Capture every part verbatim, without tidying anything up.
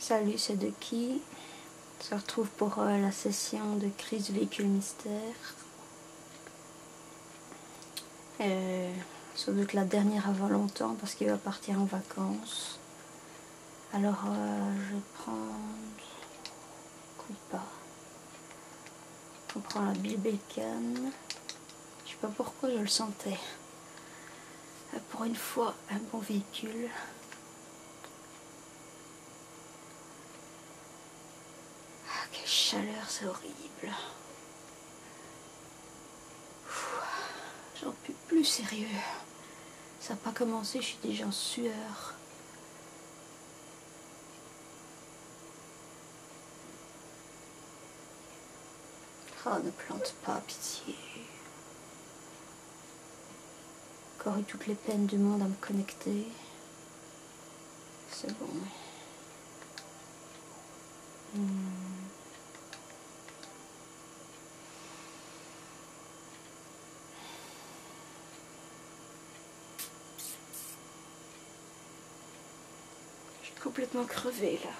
Salut, c'est de qui? On se retrouve pour euh, la session de crise véhicule mystère. Euh, sans doute la dernière avant longtemps parce qu'il va partir en vacances. Alors euh, je vais prendre... Coupe pas. On prend la Bill Bacon. Je sais pas pourquoi je le sentais. Euh, pour une fois, un bon véhicule. Ah, quelle chaleur, c'est horrible. J'en peux plus, sérieux. Ça n'a pas commencé, je suis déjà en sueur. Oh, ne plante pas, pitié. Encore eu toutes les peines du monde à me connecter. C'est bon. Hmm. Je suis complètement crevée là.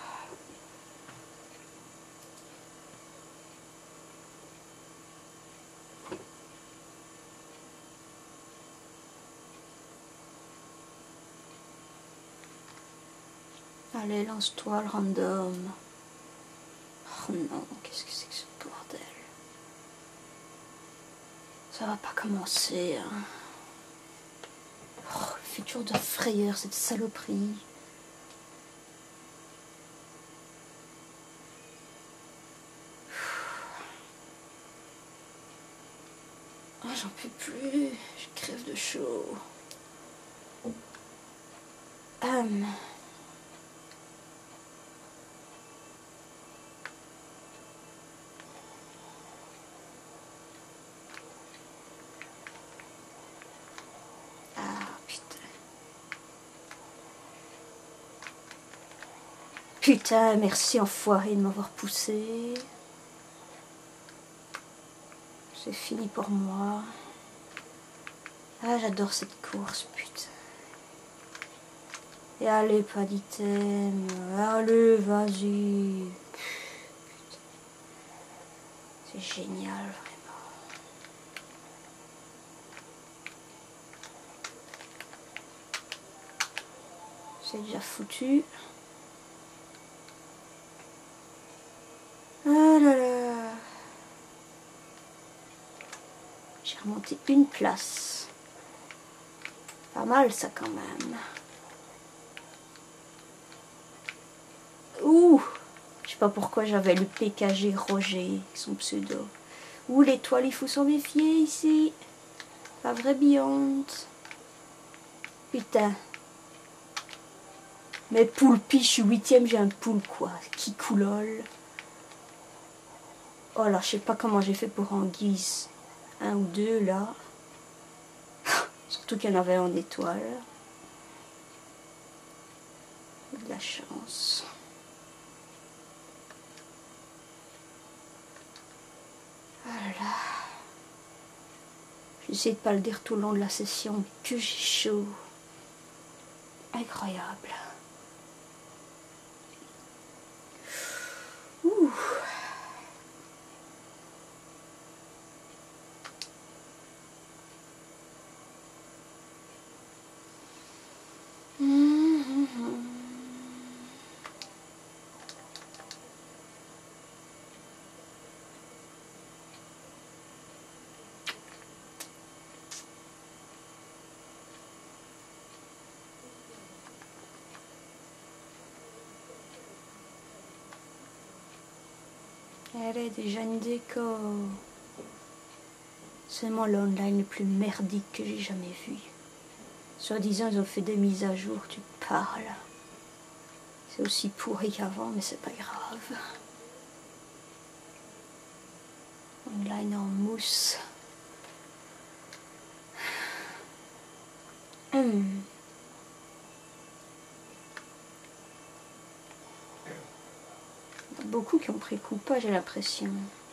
Allez, lance-toi le random. Oh non, qu'est-ce que c'est que ce bordel? Ça va pas commencer, hein. Oh, elle fait toujours de frayeur, cette saloperie. Oh, j'en peux plus, je crève de chaud. Hum. Putain, merci enfoiré de m'avoir poussé. C'est fini pour moi. Ah, j'adore cette course, putain. Et allez, pas d'item. Allez, vas-y. C'est génial, vraiment. C'est déjà foutu. Ah là là. J'ai remonté une place. Pas mal ça quand même. Ouh. Je sais pas pourquoi j'avais le P K G Roger, son pseudo. Ouh, l'étoile, il faut s'en méfier ici. Pas vrai billante. Putain. Mais poule pis, je suis huitième, j'ai un poule quoi. Qui coulole. Oh là, je sais pas comment j'ai fait pour en guise. Un ou deux là. Surtout qu'il y en avait en étoile. De la chance. Voilà. J'essaie de pas le dire tout le long de la session, mais que j'ai chaud. Incroyable. Ouh. Elle est déjà une déco. C'est moi l'online le plus merdique que j'ai jamais vu. Soi-disant, ils ont fait des mises à jour, tu parles. C'est aussi pourri qu'avant, mais c'est pas grave. Online en mousse. Hum. Beaucoup qui ont pris coup pas, j'ai l'impression.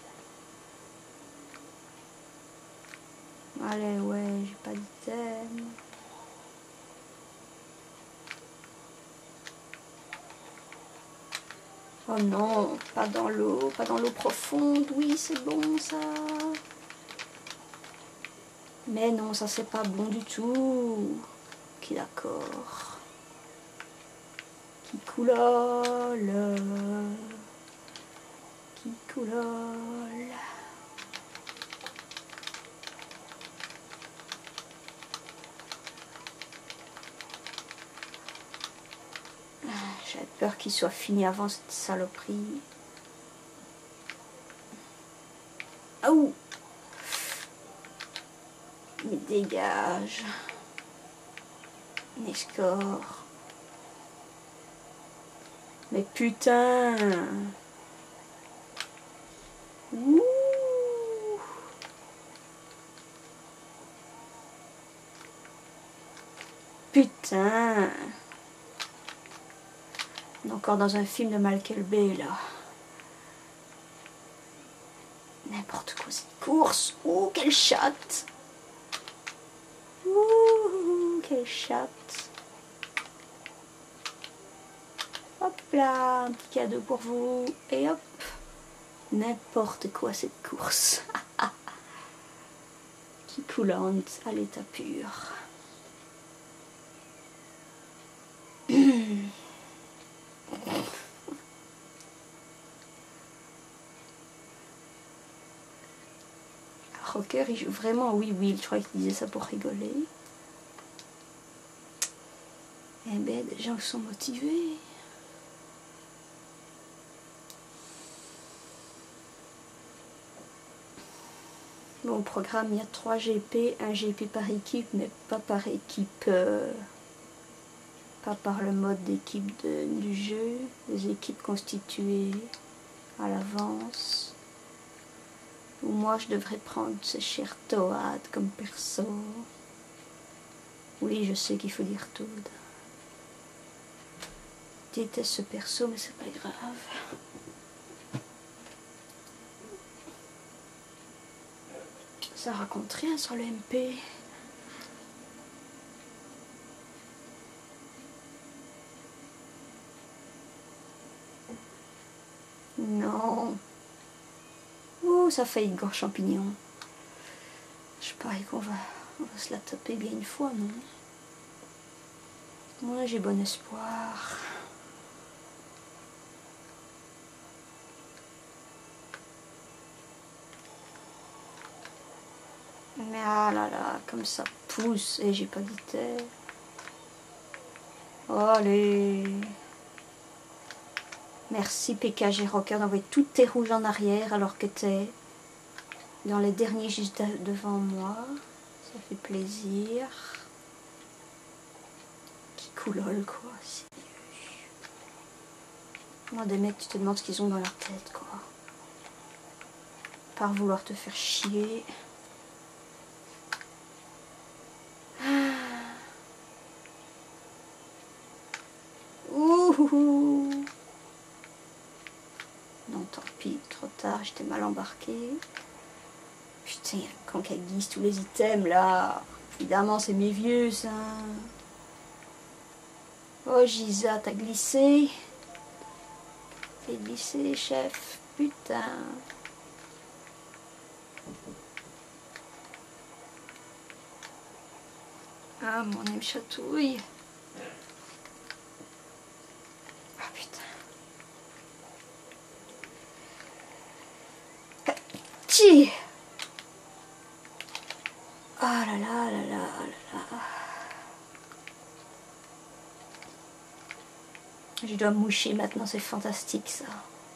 Allez, ouais, j'ai pas d'item. Oh non, pas dans l'eau, pas dans l'eau profonde. Oui, c'est bon ça. Mais non, ça c'est pas bon du tout. Ok, d'accord. Qui coulole. Qui coulole. J'avais peur qu'il soit fini avant cette saloperie. Ah ouh! Mais dégage. Les scores. Mais putain! Ouh! Putain! On est encore dans un film de Michael Bay là. N'importe quoi, c'est une course. Oh, quelle chatte! Ouh, quelle chatte! Hop là, un petit cadeau pour vous. Et hop! N'importe quoi cette course. Qui coulante à l'état pur. Rocker, il joue vraiment oui, oui, je crois qu'il disait ça pour rigoler. Eh ben, des gens qui sont motivés. Bon, au programme, il y a trois G P, un G P par équipe, mais pas par équipe, euh, pas par le mode d'équipe du jeu, des équipes constituées à l'avance. Ou moi, je devrais prendre ce cher Toad comme perso. Oui, je sais qu'il faut dire Toad. Je déteste ce perso, mais c'est pas grave. Ça raconte rien sur le M P. Non. Ouh, ça fait une gorge champignon. Je parie qu'on va, on va se la taper bien une fois, non? Moi, j'ai bon espoir. Mais ah là là, comme ça pousse et j'ai pas dit terre. Allez. Merci P K G Rocker d'envoyer toutes tes rouges en arrière alors que t'es dans les derniers juste devant moi. Ça fait plaisir. Qui coulole quoi. Moi des mecs tu te demandes ce qu'ils ont dans leur tête quoi. Par vouloir te faire chier. Ouh. Non tant pis, trop tard, j'étais mal embarquée. Putain, quand qu'elle glisse tous les items là. Évidemment c'est mes vieux ça. Oh Giza, t'as glissé. T'as glissé chef, putain. Ah mon âme chatouille. Ah putain. Petit. Ah là là là là là là. Je dois moucher maintenant, c'est fantastique ça.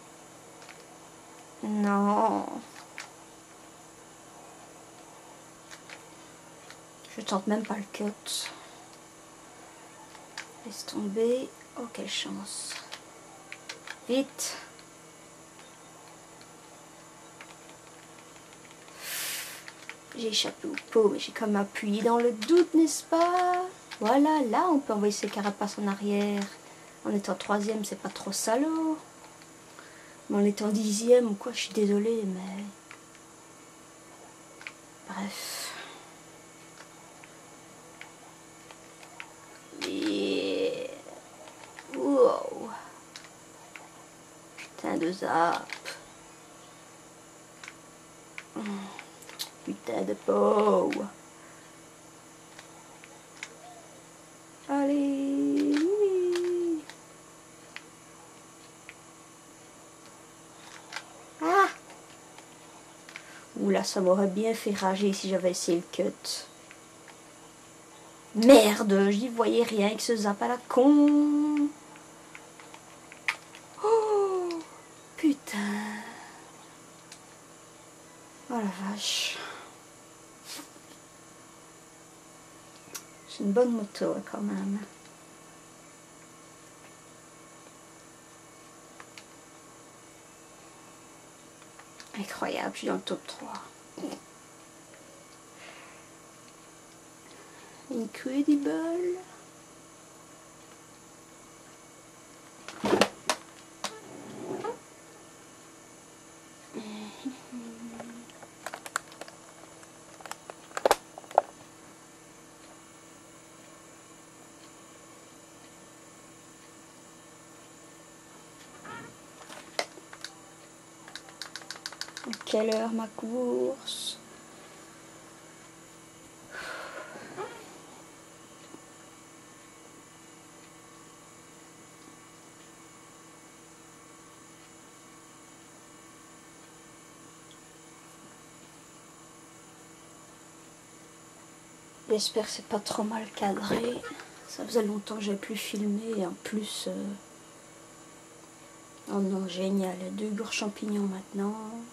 Non. Je tente même pas le cut. Laisse tomber. Oh quelle chance. Vite. J'ai échappé au pot, mais j'ai comme appuyé dans le doute, n'est-ce pas? Voilà, là on peut envoyer ses carapaces en arrière. En étant troisième, c'est pas trop salaud. Mais en étant dixième ou quoi, je suis désolée, mais... Bref. Et... Wow. putain de zap. Putain de peau. Allez. Oui. Ah. Oula, ça m'aurait bien fait rager si j'avais essayé le cut. Merde, j'y voyais rien avec ce zap à la con. Oh, putain. Oh la vache. C'est une bonne moto quand même. Incroyable, je suis dans le top trois. Incredible. À quelle heure ma course? J'espère que c'est pas trop mal cadré. Ça faisait longtemps que j'ai plus filmé et en plus... Euh... Oh non, génial, deux gourds champignons maintenant.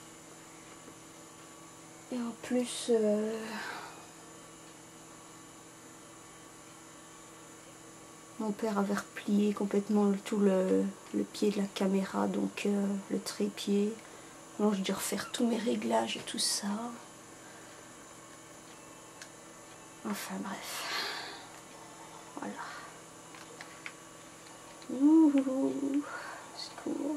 Et en plus... Euh... Mon père avait replié complètement le, tout le, le pied de la caméra, donc euh, le trépied. Donc j'ai dû refaire tous mes réglages et tout ça. Enfin bref. Voilà. Ouh, c'est cool.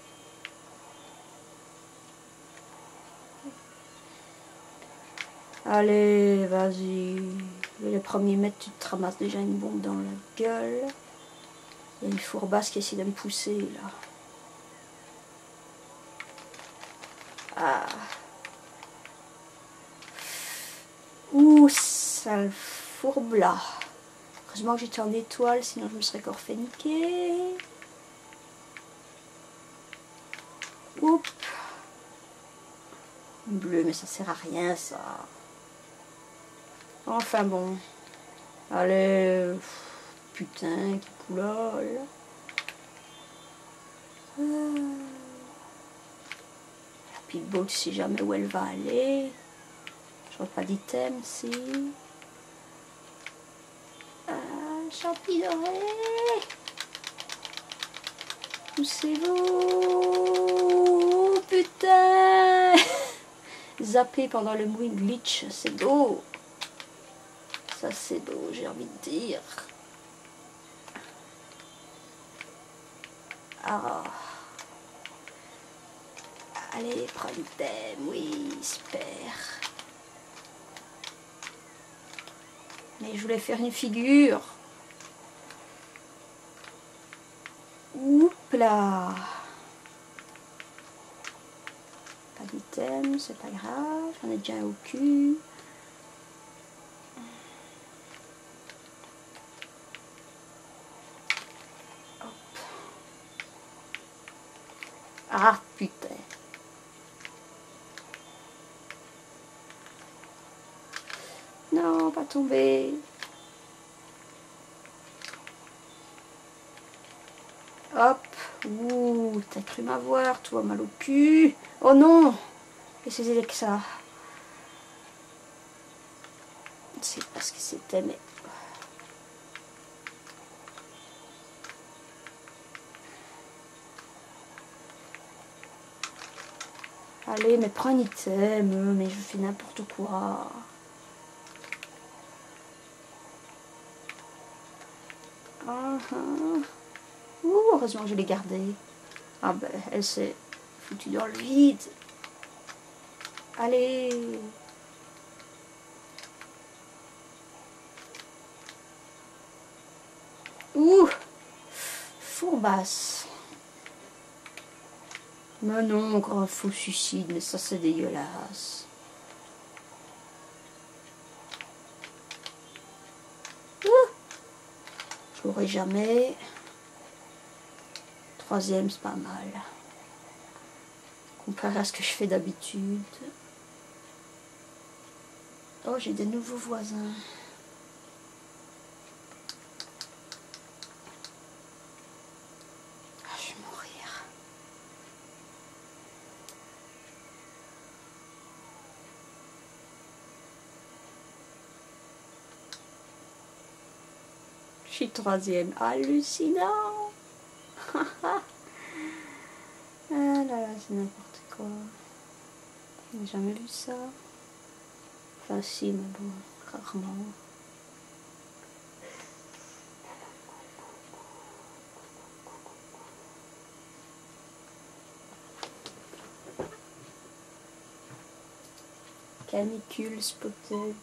Allez, vas-y. Les premiers mètres, tu te ramasses déjà une bombe dans la gueule. Il y a une fourbasse qui essaie de me pousser là. Ah. Ouh, sale fourbe là. Heureusement que j'étais en étoile, sinon je me serais encore fait niquer. Oups. Bleu, mais ça sert à rien ça. Enfin bon. Allez. Putain, qui coulole. Euh. Puis le boat, je sais jamais où elle va aller. Je vois pas d'item, si. Ah, champi doré. Poussez-vous. Putain. Zapper pendant le bruit glitch, c'est beau. Ça c'est beau, j'ai envie de dire. Ah. Allez, prends l'item, oui, super. Mais je voulais faire une figure. Oups là. Pas d'item, c'est pas grave, j'en ai déjà un au cul. Hop. Ah putain. Non, pas tomber. Hop. Ouh, t'as cru m'avoir, toi, mal au cul. Oh non. Qu'est-ce que c'est que ça? C'est parce que c'était, mais... Allez, mais prends un item, mais je fais n'importe quoi. Ah, ah. Ouh, heureusement que je l'ai gardée. Ah ben, elle s'est foutue dans le vide. Allez. Ouh, fourbasse. Mais non, grand faux suicide, mais ça c'est dégueulasse. Je l'aurai jamais. Troisième, c'est pas mal. Comparé à ce que je fais d'habitude. Oh, j'ai des nouveaux voisins. Ah, je vais mourir. Je suis troisième. Hallucinant. Ah là là, c'est n'importe quoi. J'ai jamais vu ça. Enfin si, mais bon, rarement. Canicule spotted.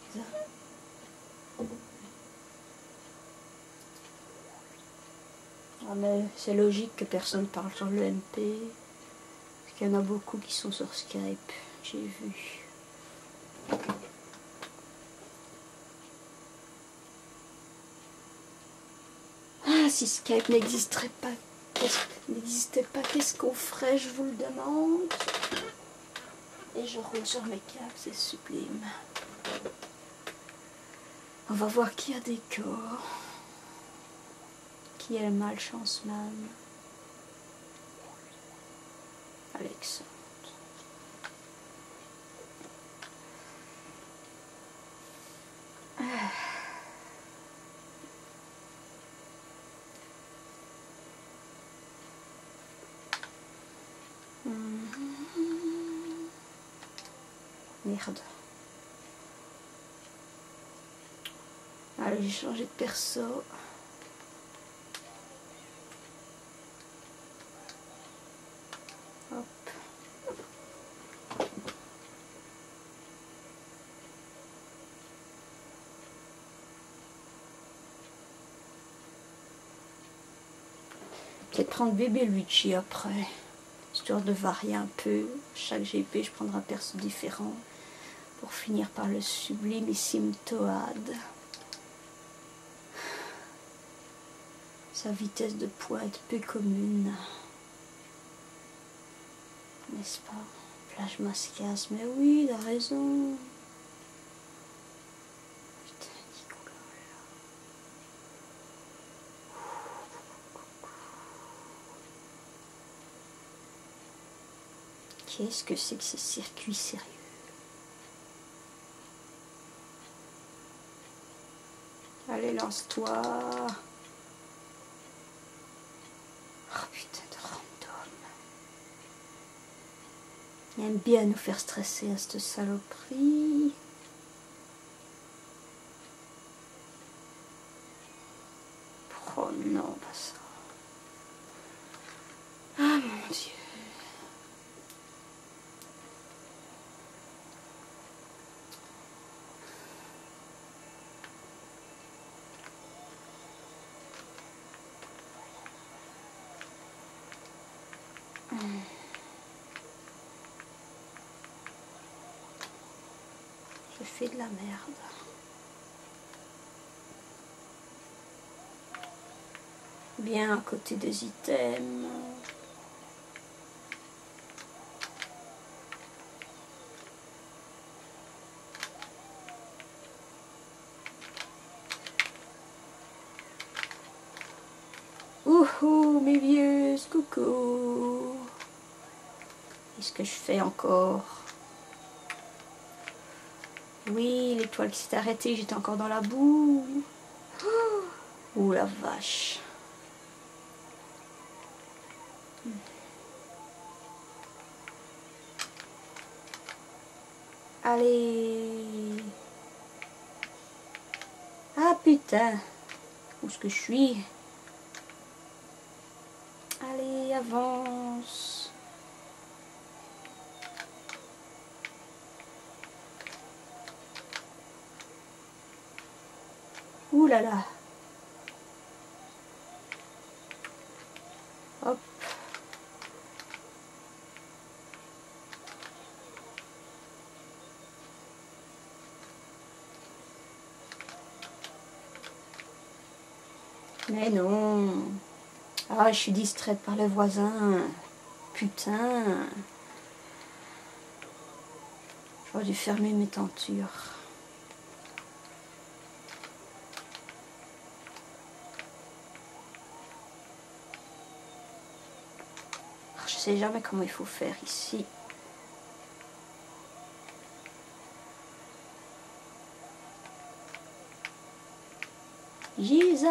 Ah mais c'est logique que personne parle sur le M P. Parce qu'il y en a beaucoup qui sont sur Skype, j'ai vu. Ah, si Skype n'existerait pas, n'existait pas, qu'est-ce qu'on ferait, je vous le demande. Et je roule sur mes câbles, c'est sublime. On va voir qui a des corps. Qui est le malchance man. Alexandre. Ah. Merde. Allez, j'ai changé de perso. Hop. Peut-être prendre bébé Luigi après. Histoire de varier un peu. Chaque G P, je prendrai un perso différent. Pour finir par le sublimissime Toad. Sa vitesse de poids est peu commune. N'est-ce pas? Flash Mascas, mais oui, il a raison. Putain, Nicolas. Qu'est-ce que c'est que ces circuits sérieux? Allez, lance-toi. Oh putain de random. Il aime bien nous faire stresser à cette saloperie. Oh non, pas ça. Ah mon Dieu. Je fais de la merde. Bien à côté des items. Ouhou, mes vieux, coucou. Qu'est-ce que je fais encore? Oui, l'étoile qui s'est arrêtée, j'étais encore dans la boue. Ouh la vache. Allez. Ah putain. Où est-ce que je suis? Allez, avance. Ouh là là. Hop. Mais non. Ah, je suis distraite par le voisin. Putain. J'aurais dû fermer mes tentures. Je sais jamais comment il faut faire ici. Gisa.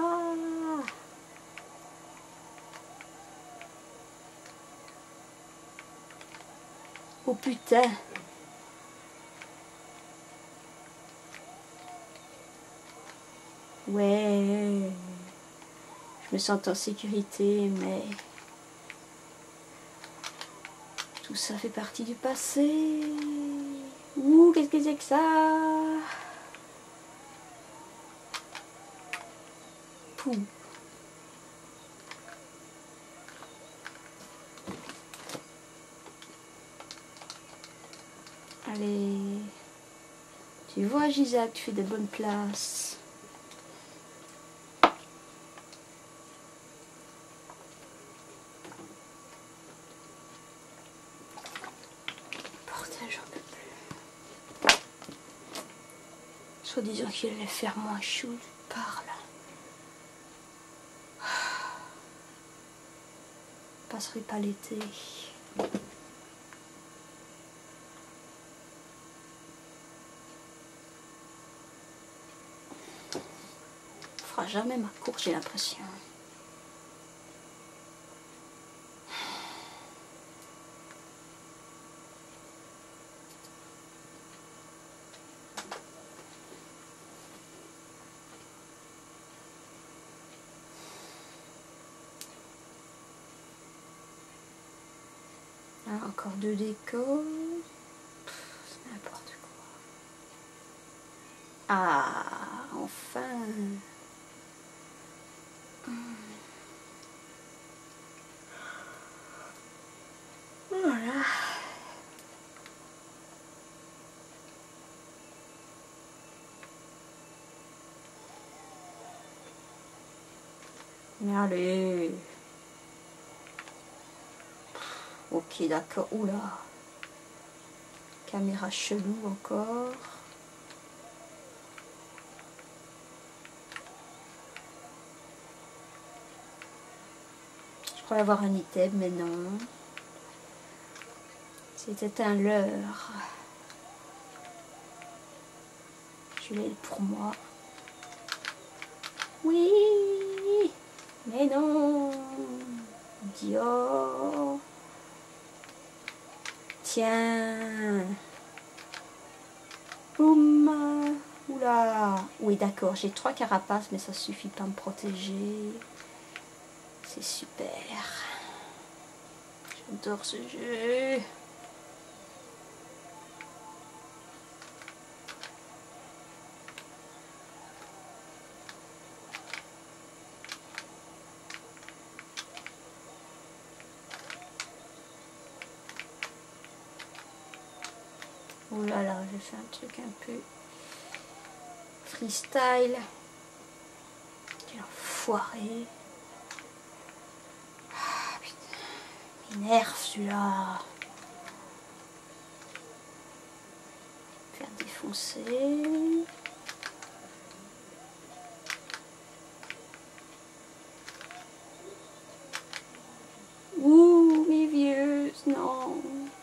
Oh putain. Ouais. Je me sens en sécurité, mais tout ça fait partie du passé. Ouh, qu'est-ce que c'est que ça? Pouh. Allez. Tu vois, Gisa, tu fais de bonnes places. Bordel, j'en peux plus. Soit disant qu'il allait faire moins chaud, tu parles. Je passerai pas l'été. On fera jamais ma course, j'ai l'impression. Ah, encore deux décos. C'est n'importe quoi. Ah, enfin. Voilà. Mais allez. Ok, d'accord. Oula. Caméra chelou encore. Je croyais avoir un item, mais non. C'était un leurre. Je l'ai pour moi. Oui. Mais non. Dior. Tiens. Boum. Oula. Oui, d'accord. J'ai trois carapaces, mais ça suffit pas à me protéger. C'est super. J'adore ce jeu. Oh là là, j'ai fait un truc un peu freestyle. Quel enfoiré. Ah putain, il m'énerve celui-là. Faire défoncer. Ouh, mes vieux, non.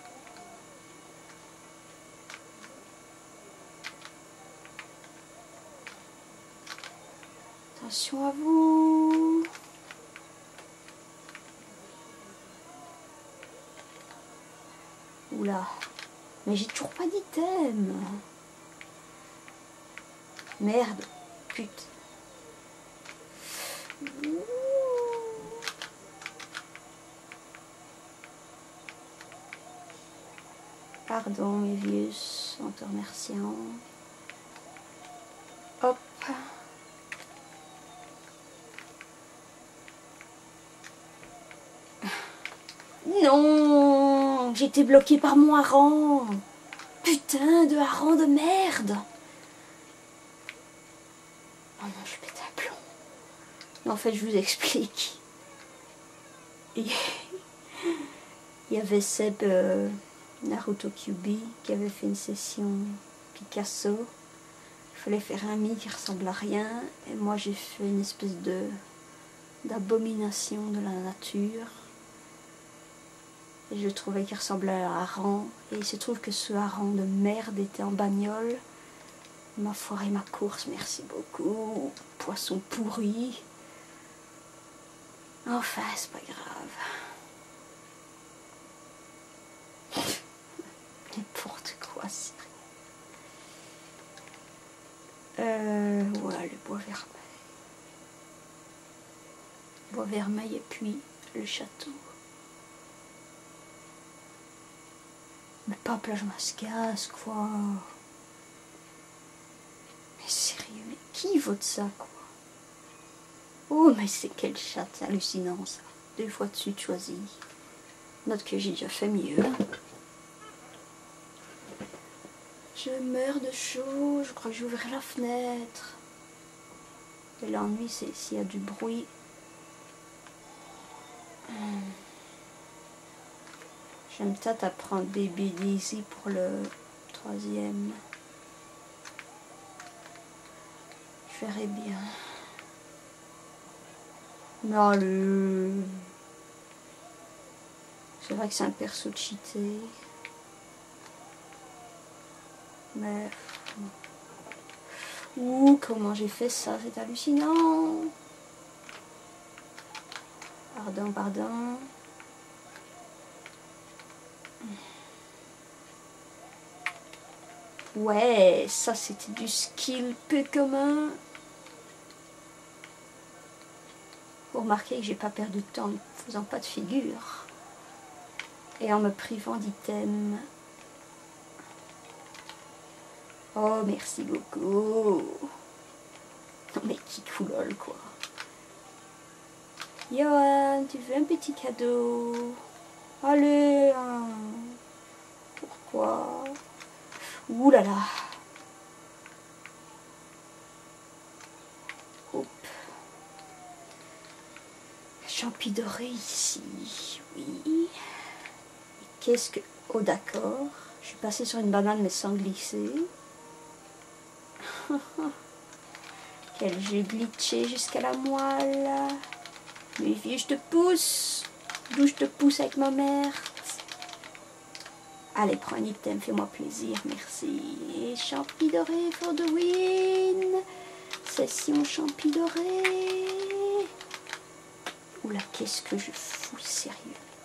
Attention à vous. Oula. Mais j'ai toujours pas d'item. Merde. Putain. Pardon mes vieux, en te remerciant. Hop. Non, j'étais bloquée par mon hareng. Putain de hareng de merde. Oh non, je pète un plomb. En fait, je vous explique. Il y avait Seb euh, Naruto Kyubi qui avait fait une session Picasso. Il fallait faire un mi qui ressemble à rien. Et moi, j'ai fait une espèce de d'abomination de la nature. Et je trouvais qu'il ressemblait à un hareng. Et il se trouve que ce hareng de merde était en bagnole. Il m'a foiré ma course, merci beaucoup. Poisson pourri. Enfin, c'est pas grave. N'importe quoi, c'est rien. Euh, ouais, le bois vermeil. Bois vermeil et puis le château. Mais pas plage Mascasse, quoi. Mais sérieux, mais qui vote ça, quoi? Oh, mais c'est quel chat, c'est hallucinant, ça. Deux fois de suite choisi. Note que j'ai déjà fait mieux. Je meurs de chaud, je crois que j'ouvrirai la fenêtre. Et l'ennui, c'est s'il y a du bruit. Hum. J'aime peut-être apprendre Baby Daisy pour le troisième. Je verrai bien. Mais allez. C'est vrai que c'est un perso cheaté. Mais... Ouh, comment j'ai fait ça, c'est hallucinant. Pardon, pardon. Ouais, ça c'était du skill peu commun. Vous remarquez que j'ai pas perdu de temps en ne faisant pas de figure. Et en me privant d'items. Oh, merci beaucoup. Non mais qui coulole quoi. Johan, tu veux un petit cadeau? Allez, hein. Pourquoi? Ouh là là. Hop. Champi doré ici, oui. Qu'est-ce que... Oh d'accord. Je suis passée sur une banane mais sans glisser. Quel jeu glitché jusqu'à la moelle. Mais vieux, je te pousse. D'où je te pousse avec ma mère. Allez, prends un item, fais-moi plaisir, merci. Champi doré for the win. Session champi doré. Oula, qu'est-ce que je fous, sérieux.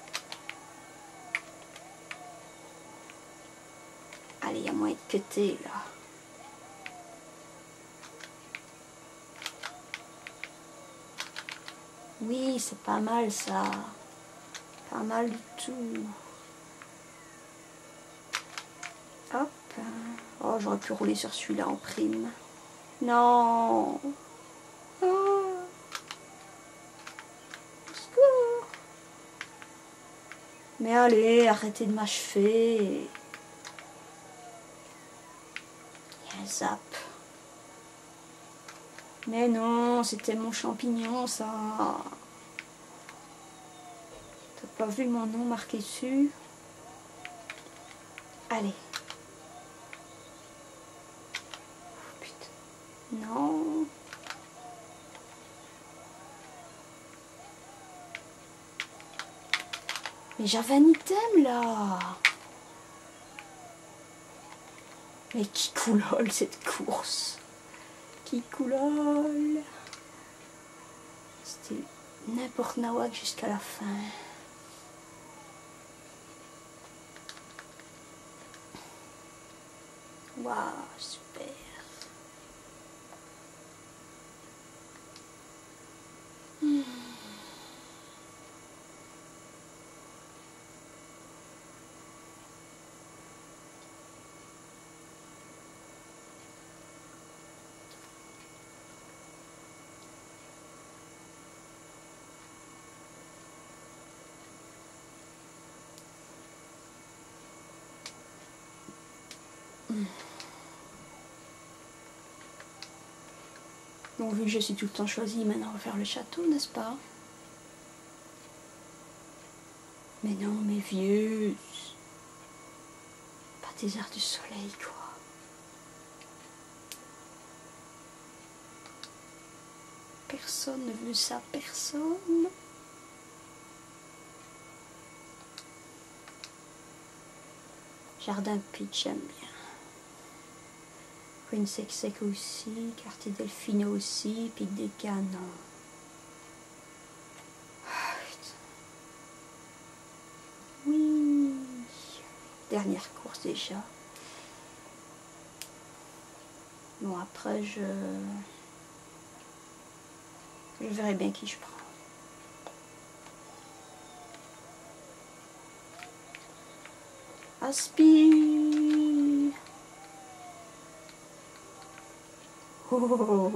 Allez, il y a moyen de cutter, là. Oui, c'est pas mal, ça. Pas mal du tout. Hop. Oh, j'aurais pu rouler sur celui-là en prime. Non. Oh. Mais allez, arrêtez de m'achever. Il y a un zap. Mais non, c'était mon champignon, ça. T'as pas vu mon nom marqué dessus? Allez. Oh, putain. Non. Mais j'avais un item là. Mais qui coulole cette course? Qui coulole? C'était n'importe nawak jusqu'à la fin. Waouh, super. Hmm. Donc vu que je suis tout le temps choisie, maintenant on va faire le château, n'est-ce pas? Mais non, mes vieux, pas des airs du soleil, quoi. Personne ne veut ça, personne. Jardin Peach, j'aime bien. Queen's Exec aussi, quartier Delfino aussi, Pic des Canons. Ah, oui. Dernière course déjà. Bon, après je... Je verrai bien qui je prends. Aspi. Oh.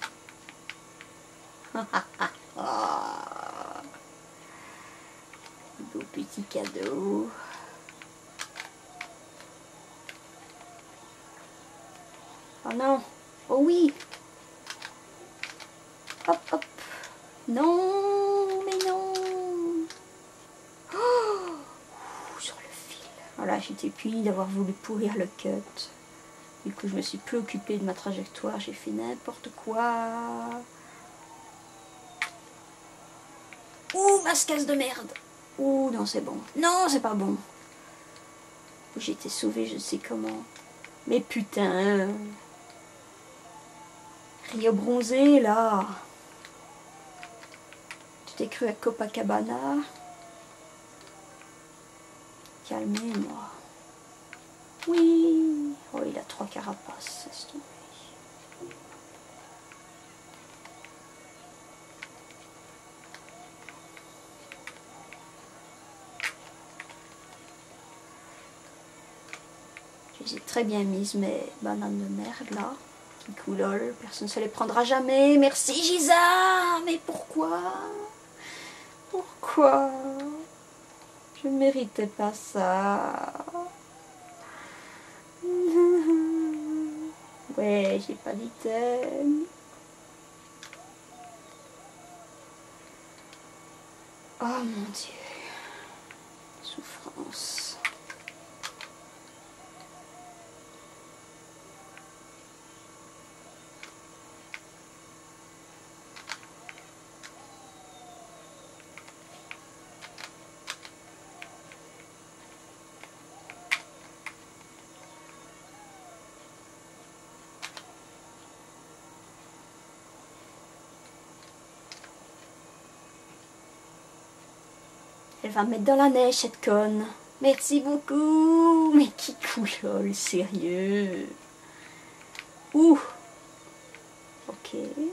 Beau petit cadeau. Oh non. Oh oui. Hop hop. Non, mais non. Oh, sur le fil. Voilà, j'étais punie d'avoir voulu pourrir le cut. Du coup, je me suis plus occupée de ma trajectoire. J'ai fait n'importe quoi. Ouh, mascasse de merde. Ouh, non, c'est bon. Non, c'est pas bon. J'ai été sauvée, je sais comment. Mais putain. Rio bronzé, là. Tu t'es cru à Copacabana. Calmez-moi. Oui. Oh, il a trois carapaces. Laisse tomber. Je les ai très bien mises, mes bananes de merde, là. Qui coulolent. Personne ne se les prendra jamais. Merci, Giza. Mais pourquoi? Pourquoi? Je ne méritais pas ça. Ouais, j'ai pas d'item. Oh mon Dieu. Souffrance. Elle va me mettre dans la neige, cette conne. Merci beaucoup. Mais qui coulole, sérieux. Ouh. Ok. Mais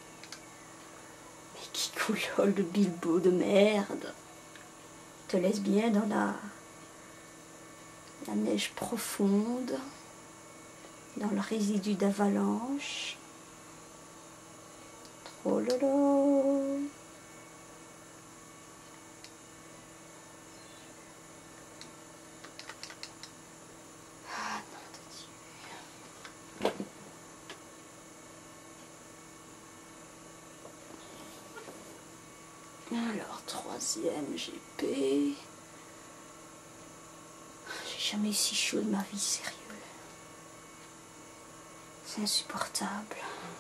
qui coulole, le Bilbo de merde. Te laisse bien dans la, la neige profonde. Dans le résidu d'avalanche. Trop lolo. Alors, troisième G P. J'ai jamais eu si chaud de ma vie, sérieux. C'est insupportable.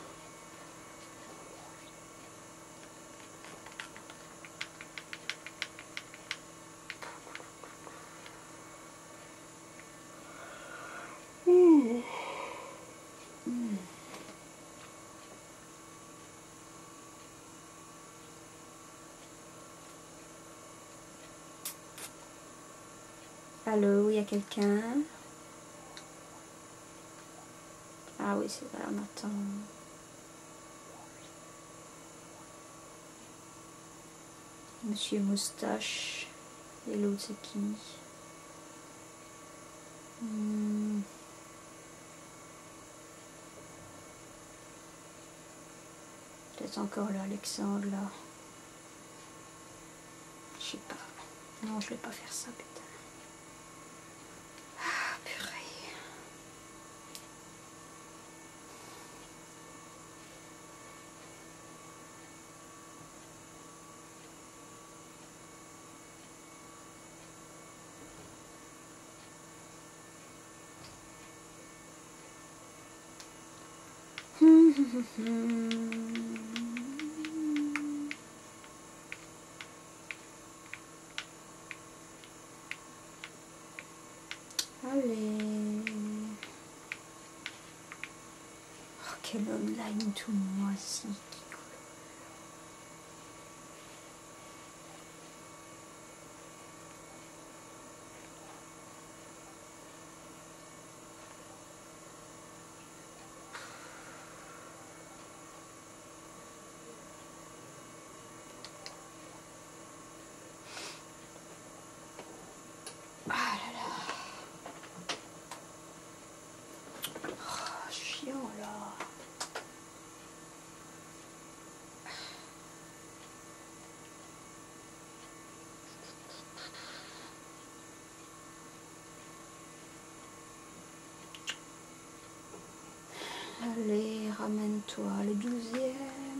Mmh. Mmh. Allô, il y a quelqu'un? Ah oui, c'est vrai, on attend. Monsieur Moustache. Et l'autre, c'est qui? hmm. Peut-être encore là, Alexandre, là. Je sais pas. Non, je vais pas faire ça, putain. Ah, purée. Allez. Oh, quel online tout moisi. Ah là là. Oh, chiant là. Allez, ramène-toi le douzième.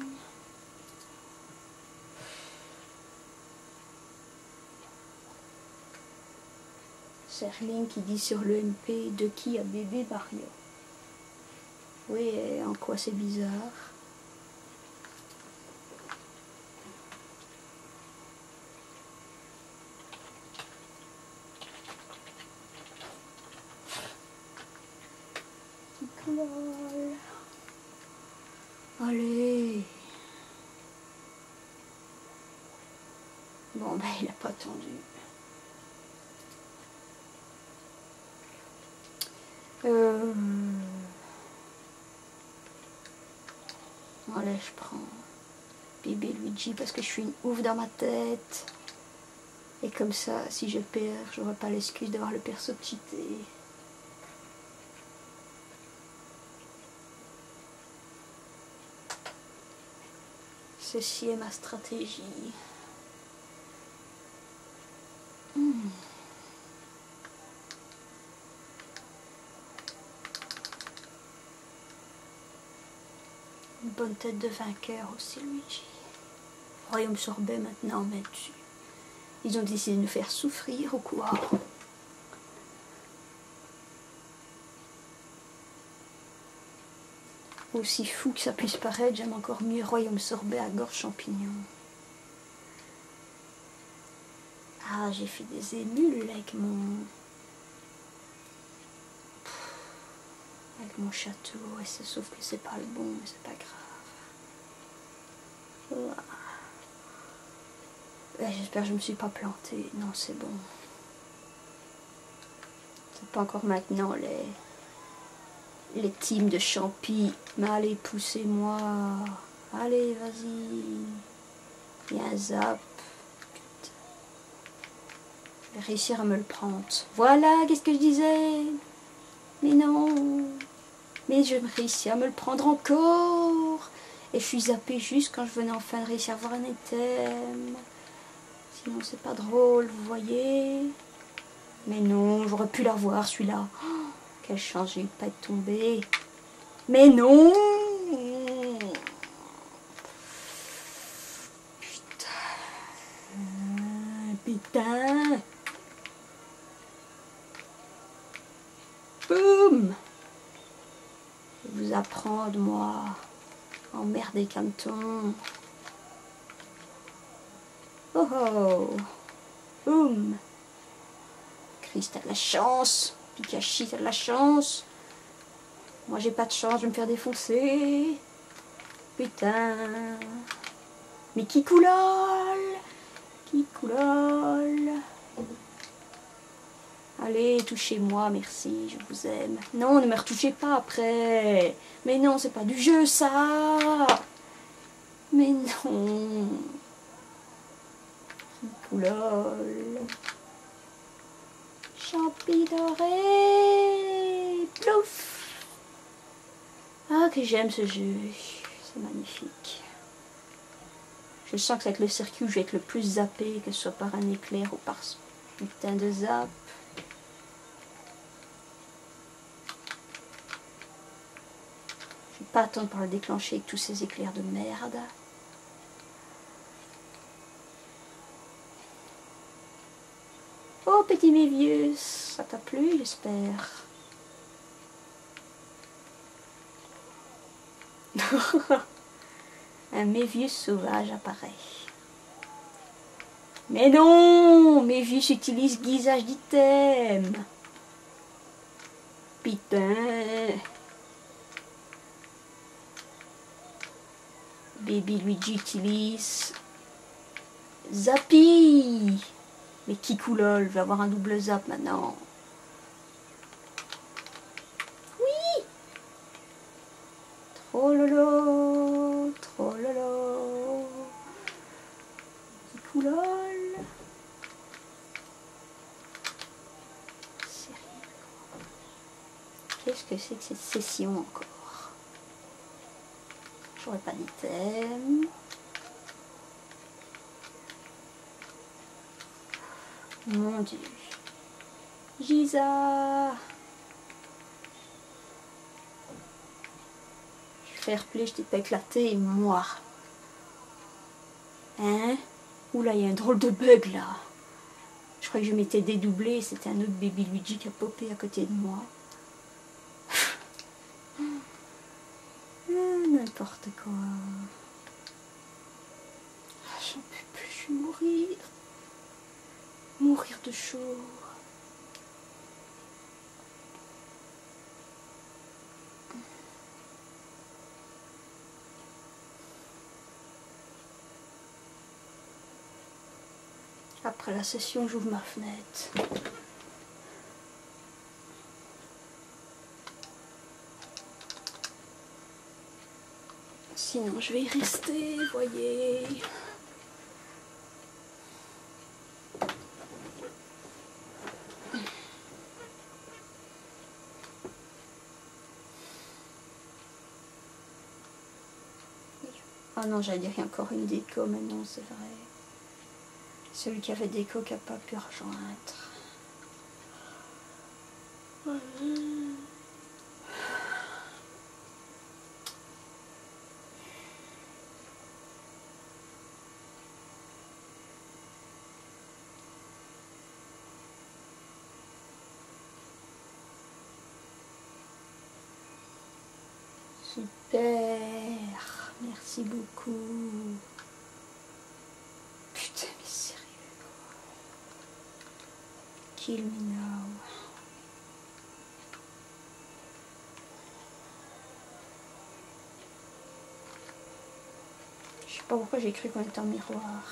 Serling qui dit sur le M P de qui a bébé Mario. Oui, et en quoi c'est bizarre. Lol. Allez. Bon, ben il a pas attendu. Euh... Allez, je prends bébé Luigi parce que je suis une ouf dans ma tête. Et comme ça, si je perds, j'aurai pas l'excuse d'avoir le perso cheaté. Ceci est ma stratégie. Hmm. Une bonne tête de vainqueur aussi, Luigi. Royaume sorbet maintenant, mais tu... ils ont décidé de nous faire souffrir ou quoi? Aussi fou que ça puisse paraître, j'aime encore mieux Royaume sorbet à gorge champignon. Ah, j'ai fait des émules avec mon... avec mon château, et c'est sauf que c'est pas le bon, mais c'est pas grave. J'espère que je me suis pas plantée. Non, c'est bon. C'est pas encore maintenant les les teams de champi. Mais allez, poussez-moi. Allez, vas-y. Il y a un zap. Putain. Je vais réussir à me le prendre. Voilà, qu'est-ce que je disais? Mais non. Mais je vais réussir à me le prendre encore. Et je suis zappée juste quand je venais enfin de réussir à avoir un item. Sinon c'est pas drôle, vous voyez. Mais non, j'aurais pu l'avoir celui-là. Oh, quelle chance j'ai eu de pas être tombée. Mais non. Putain. Putain. Boum. Je vais vous apprendre, moi. Emmerder Canton. Oh oh. Boum. Chris, t'as de la chance. Pikachu, t'as de la chance. Moi, j'ai pas de chance, je vais me faire défoncer. Putain. Mais qui coulole. Qui coulole. Allez, touchez-moi, merci, je vous aime. Non, ne me retouchez pas après. Mais non, c'est pas du jeu, ça. Mais non. Qui coulole. Champi doré. Plouf. Ah, que j'aime ce jeu. C'est magnifique. Je sens que c'est avec le circuit où je vais être le plus zappé, que ce soit par un éclair ou par ce putain de zap. Je vais pas attendre pour le déclencher avec tous ces éclairs de merde. Oh, petit Mévius, ça t'a plu, j'espère. Un Mévius sauvage apparaît. Mais non, Mévius utilise guisage d'item. Putain. Baby Luigi utilise Zappy. Mais Kikulol va avoir un double zap maintenant. Oui. Trop lolo, trop lolo. Kikulol. Sérieux. Qu'est-ce que c'est que cette session encore? J'aurais pas d'item. Mon Dieu. Giza. Fair play, je t'ai pas éclaté, moi. Hein? Oula, il y a un drôle de bug là. Je croyais que je m'étais dédoublé. C'était un autre Baby Luigi qui a popé à côté de moi. N'importe quoi. Ah, j'en peux plus, je vais mourir. Mourir de chaud. Après la session, j'ouvre ma fenêtre. Sinon, je vais y rester, voyez. Ah non, j'allais dire qu'il y a encore une déco, mais non, c'est vrai. Celui qui avait déco qui n'a pas pu rejoindre. Super, merci beaucoup. Putain, mais sérieux quoi. Kill me now. Je sais pas pourquoi j'ai cru qu'on était en miroir.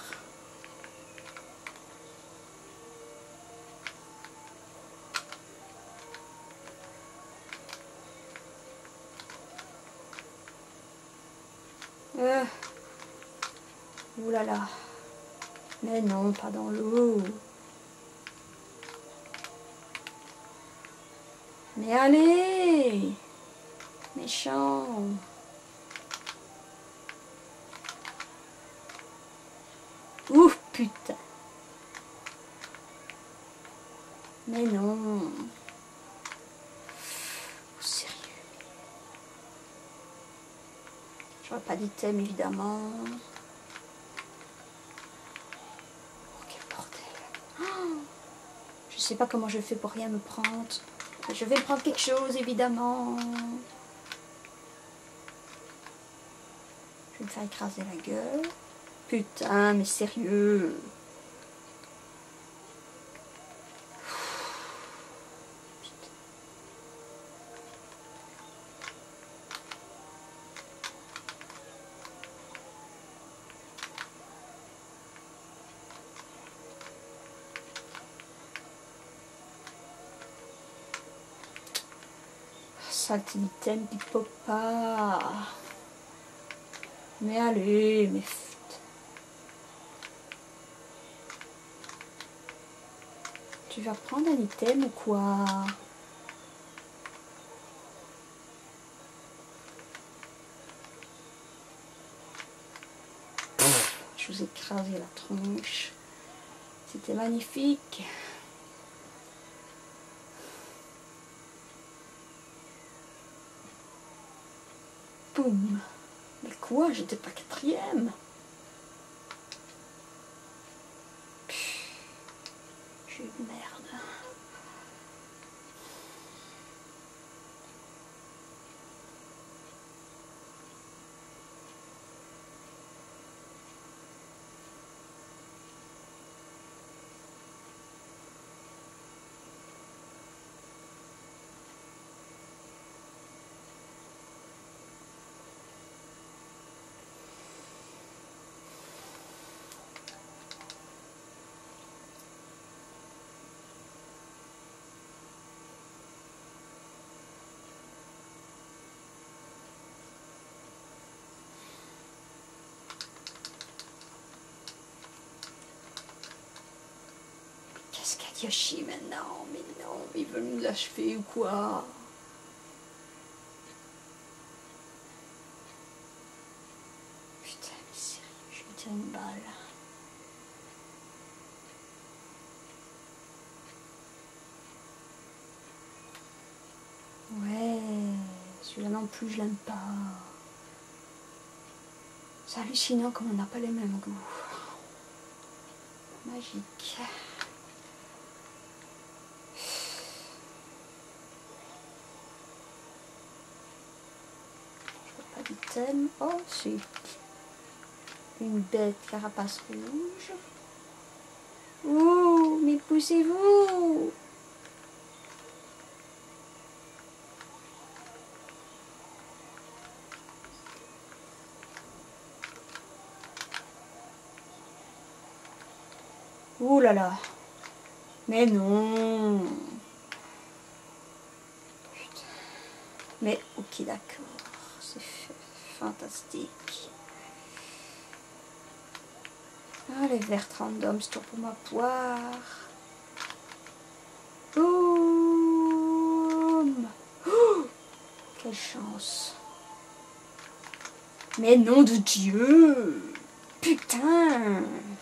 Euh. Ouh là là. Mais non, pas dans l'eau. Mais allez! Méchant. Ouf, putain. Mais non. Sérieux. J'aurais pas d'item évidemment. Oh, quel bordel. Oh, je sais pas comment je fais pour rien me prendre. Je vais me prendre quelque chose évidemment. Je vais me faire écraser la gueule. Putain, mais sérieux. Saleté d'item qui pop pas. Mais allez, mais... Tu vas prendre un item ou quoi? Je vous ai écrasé la tronche. C'était magnifique. Boum. Mais quoi? J'étais pas quatrième. Je suis une merde. Qu'est-ce qu'a dit Yoshi maintenant? Mais non, ils veulent nous achever ou quoi? Putain, mais sérieux, je vais tirer une balle. Ouais, celui-là non plus, je l'aime pas. C'est hallucinant comme on n'a pas les mêmes goûts. Magique. Je vois pas d'item. Oh, si. Une bête carapace rouge. Ouh, mais poussez-vous! Ouh là là. Mais non. Putain. Mais ok, d'accord. C'est fantastique. Ah, les vertes random, c'est tout pour ma poire. Boum. Oh, quelle chance. Mais nom de Dieu. Putain.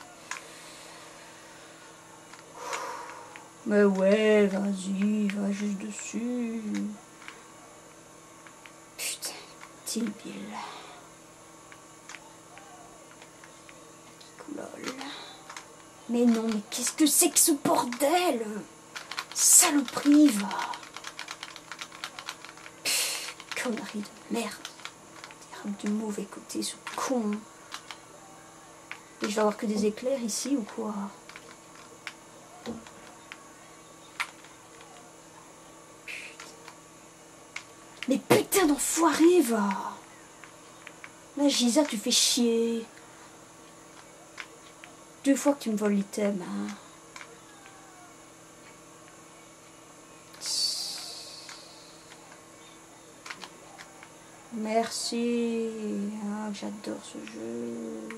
Mais ouais, vas-y, va juste dessus. Putain, Team Bill. Lol. Mais non, mais qu'est-ce que c'est que ce bordel? Saloperie, va. Pff, connerie de merde. Diable du mauvais côté, ce con. Et je vais avoir que des éclairs ici ou quoi? Mais putain d'enfoiré, va. Là, Giza, tu fais chier. Deux fois que tu me voles l'item, hein. Merci. Ah, j'adore ce jeu.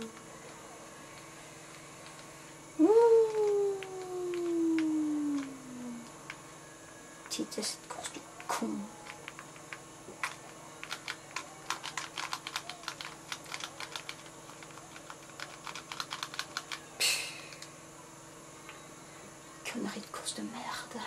Ouh. C'était cette course de con. Connerie de course de merde.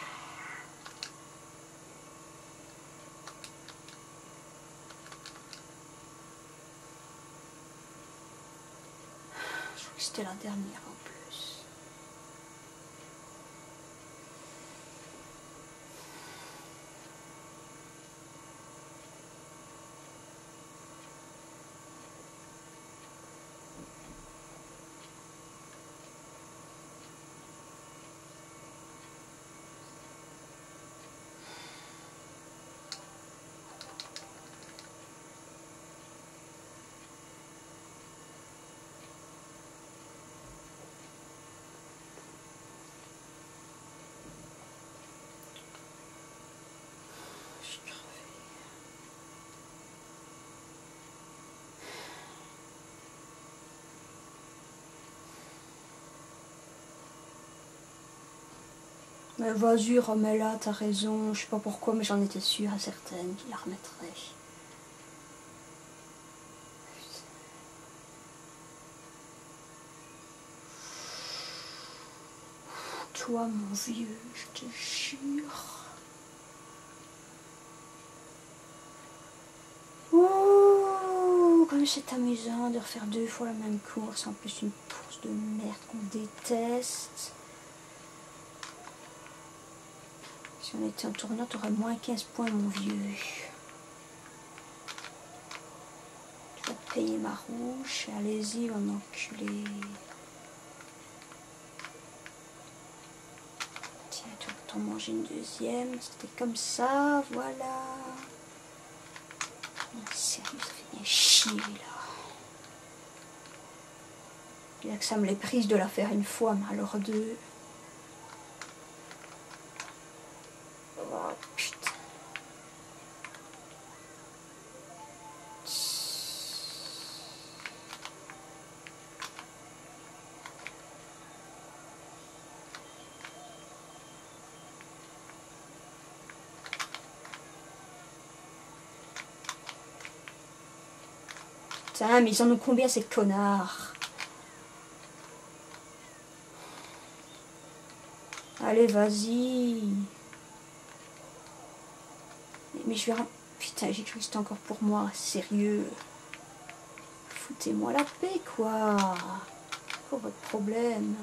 Je crois que c'était la dernière en plus. Mais vas-y, remets-la, t'as raison. Je sais pas pourquoi, mais j'en étais sûre à certaines qu'il la remettrait. Toi, mon vieux, je te jure. Ouh, comme c'est amusant de refaire deux fois la même course. En plus, une course de merde qu'on déteste. Si on était en tournoi, t'aurais moins quinze points, mon vieux. Je vais te payer ma rouge. Allez-y, mon enculé. Tiens, tu vas t'en manger une deuxième. C'était comme ça, voilà. Mais sérieux, ça fait bien chier, là. Il y a que ça me les prise de la faire une fois, mais alors deux. Oh, putain. Putain, mais ils en ont combien ces connards? Allez, vas-y. Mais je vais... Putain, j'ai cru que c'était encore pour moi. Sérieux. Foutez-moi la paix, quoi. C'est quoi votre problème?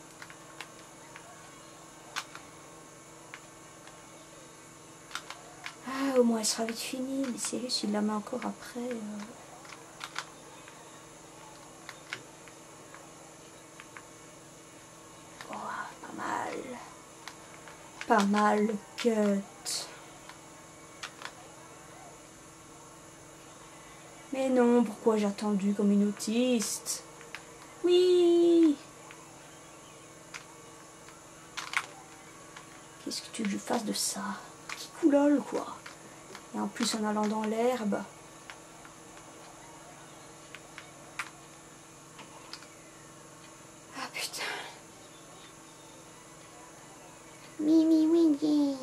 Ah, au moins, elle sera vite finie. Mais sérieux, s'il la met encore après... Euh... Oh, pas mal. Pas mal, le cut. Mais non, pourquoi j'ai attendu comme une autiste? Oui. Qu'est-ce que tu veux que je fasse de ça? Qui coulole, quoi. Et en plus, en allant dans l'herbe. Ah, putain. Mimi Windy.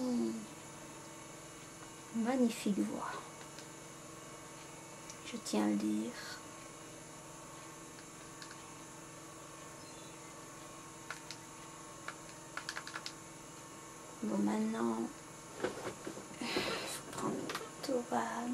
Magnifique voix. Je tiens à le dire. Bon, maintenant, il faut prendre le torrent.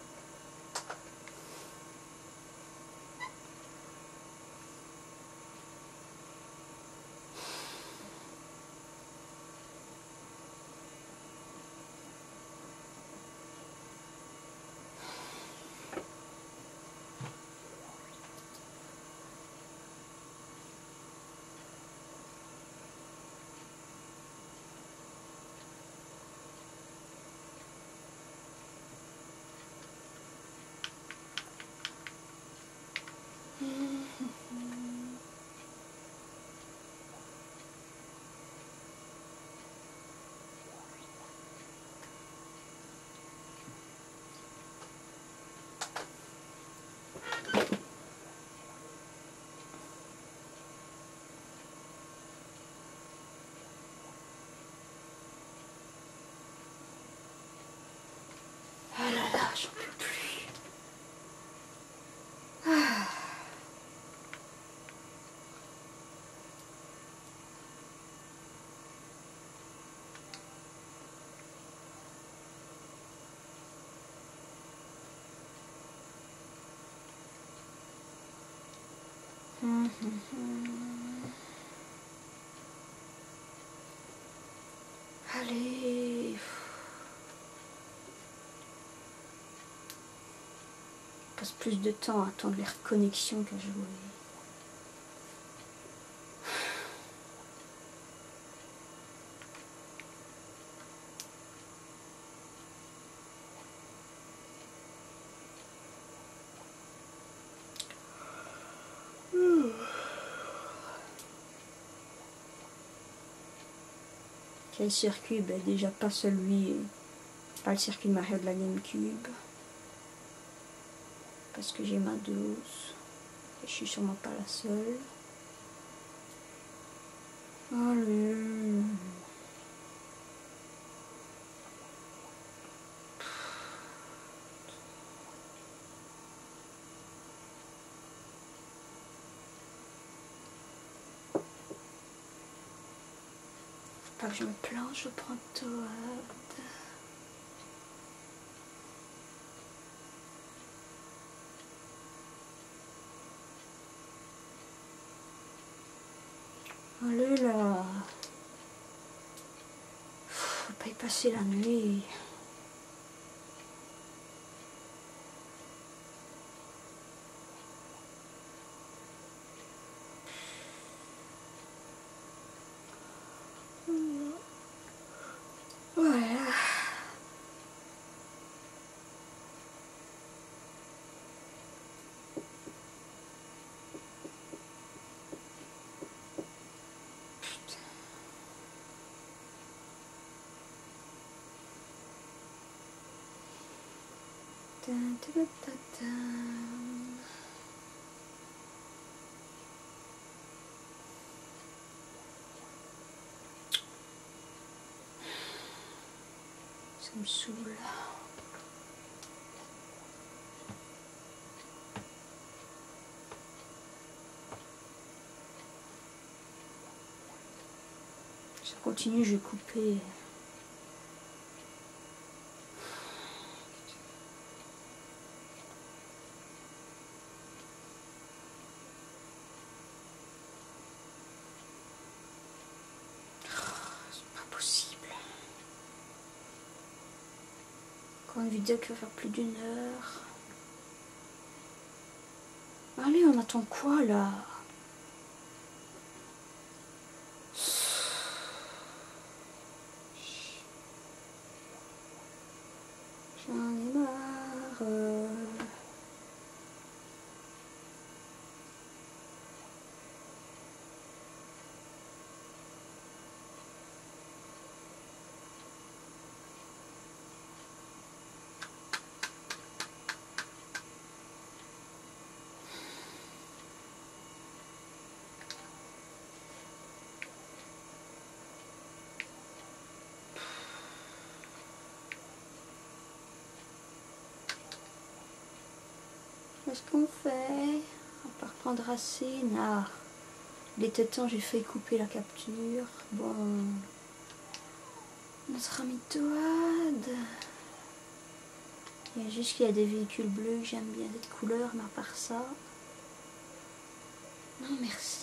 Ah là là, j'en peux plus. Ah. Hum, hum, hum. Allez. Je passe plus de temps à attendre les reconnexions qu'à jouer. Quel circuit? Ben déjà pas celui, pas le circuit Mario de la GameCube, parce que j'ai ma dose, et je suis sûrement pas la seule. Allez. Pas que je me plante, je prends Toad. Allez là. Faut pas y passer la nuit. Voilà. Dun, dun, dun, dun. Ça me saoule. Ça continue, je vais couper. Encore une vidéo qui va faire plus d'une heure. Allez, on attend quoi là? J'en ai marre. Qu'est-ce qu'on fait? On va reprendre Racine. Ah, il était temps, j'ai fait couper la capture. Bon. Notre ami Toad. Il y a juste qu'il y a des véhicules bleus, j'aime bien cette couleur, mais à part ça. Non, merci.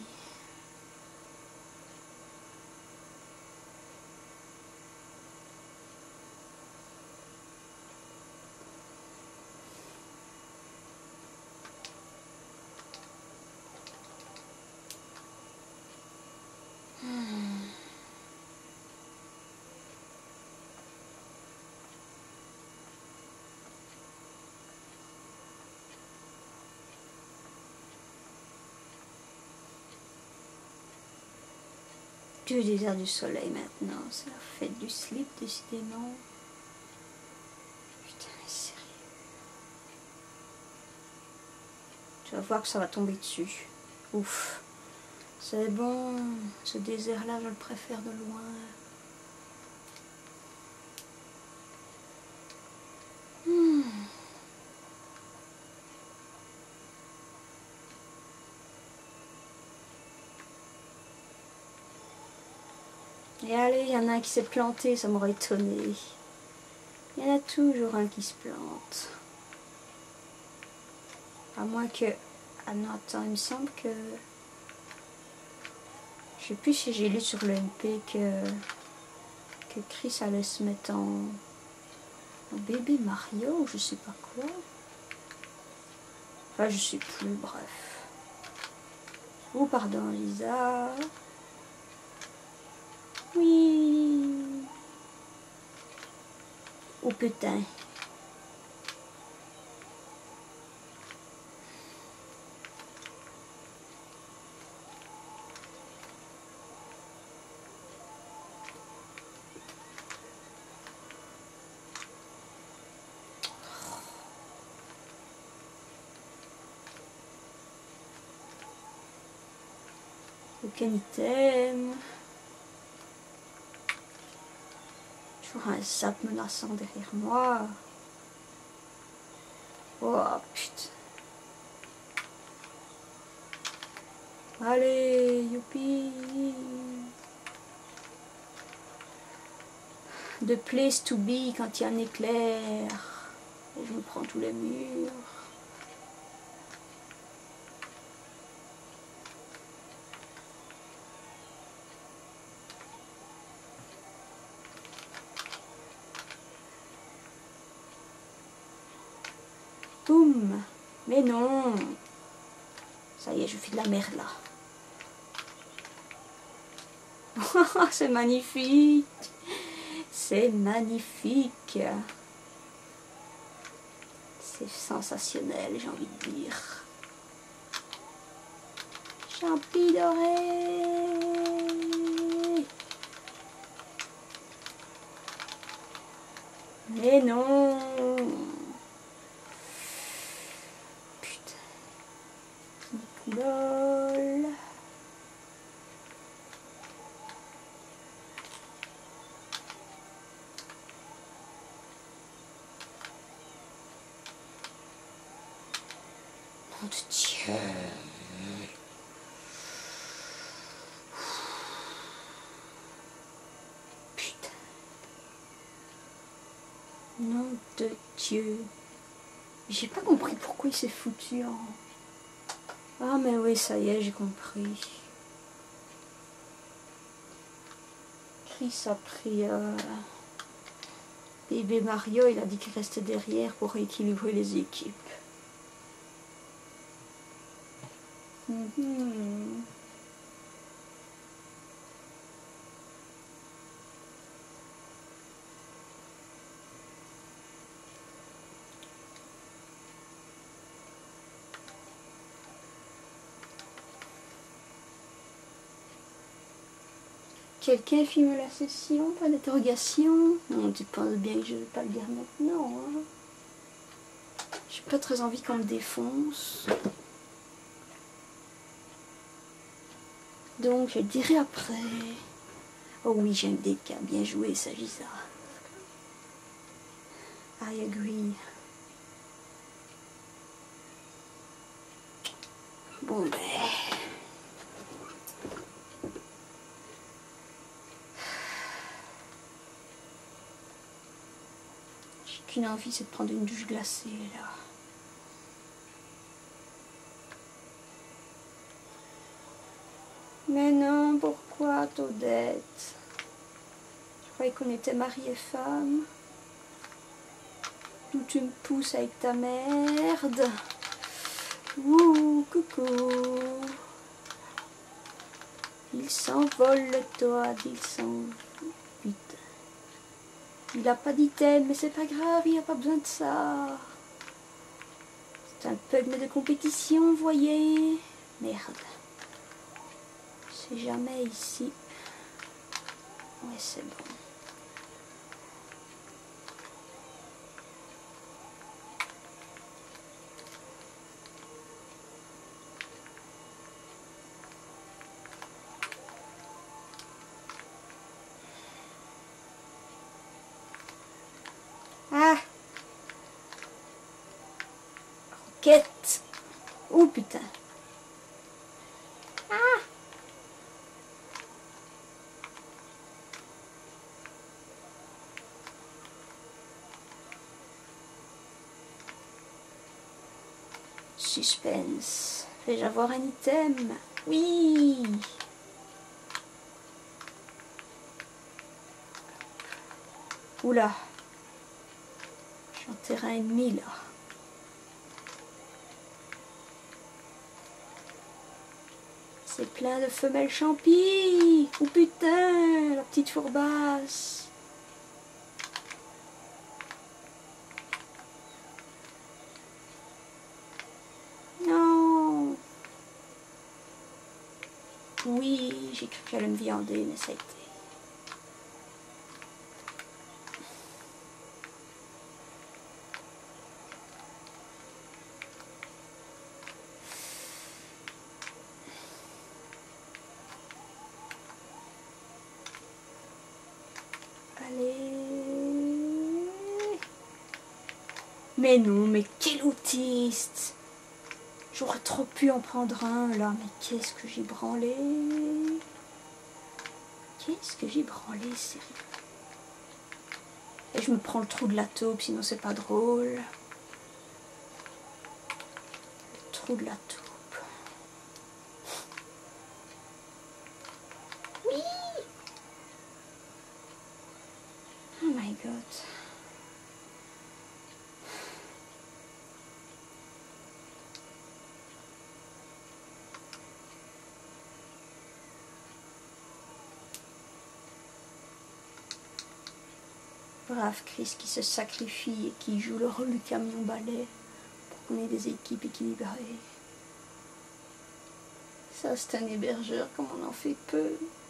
Que des heures du soleil maintenant, c'est la fête du slip décidément. Putain mais sérieux. Tu vas voir que ça va tomber dessus. Ouf. C'est bon, ce désert là je le préfère de loin. Hmm. Et allez, il y en a un qui s'est planté, ça m'aurait étonné. Il y en a toujours un qui se plante. À moins que... Ah non, attends, il me semble que... Je sais plus si j'ai lu sur le M P que... que Chris allait se mettre en... en bébé Mario ou je sais pas quoi. Enfin, je sais plus, bref. Oh, pardon, Lisa. Oui. Oh putain. Aucun item. Toujours un sap menaçant derrière moi. Oh putain. Allez, youpi. The place to be quand il y a un éclair. Et je me prends tous les murs. Boum. Mais non. Ça y est, je fais de la merde là. C'est magnifique. C'est magnifique. C'est sensationnel, j'ai envie de dire. Champi doré. Mais non. Putain. Lol. Nom de Dieu. Nom de Dieu. J'ai pas compris pourquoi il s'est foutu en... Ah mais oui, ça y est, j'ai compris. Chris a pris... Euh... Bébé Mario, il a dit qu'il restait derrière pour équilibrer les équipes. Mm-hmm. Quelqu'un filme la session, pas d'interrogation. Non, tu penses bien que je vais pas le dire maintenant. Hein. J'ai pas très envie qu'on me défonce. Donc je le dirai après. Oh oui, j'aime des cas. Bien joué, Sagisa. I agree. Bon ben... Qu'une envie, c'est de prendre une douche glacée, là. Mais non, pourquoi, Todette? Je croyais qu'on était mari et femme. D'où tu me pousses avec ta merde. Ouh, coucou. Il s'envole, le toit, il s'envole. Putain. Il a pas d'item, mais c'est pas grave, il a pas besoin de ça. C'est un pugme de compétition, vous voyez. Merde. C'est jamais ici. Ouais, c'est bon. Ah! Roquette! Oh putain! Ah! Suspense. Vais-je avoir un item? Oui! Oula! Je suis en terrain ennemi là. C'est plein de femelles champis. Oh putain, la petite fourbasse. Non. Oui, j'ai cru qu'elle allait me viander, mais ça a été. Allez. Mais non, mais quel autiste. J'aurais trop pu en prendre un là, mais qu'est-ce que j'ai branlé. Qu'est-ce que j'ai branlé, sérieux. Et je me prends le trou de la taupe, sinon c'est pas drôle. Le trou de la taupe. Oui. Oh my god. Brave Chris qui se sacrifie et qui joue le rôle du camion balai pour qu'on ait des équipes équilibrées. Ça c'est un hébergeur comme on en fait peu.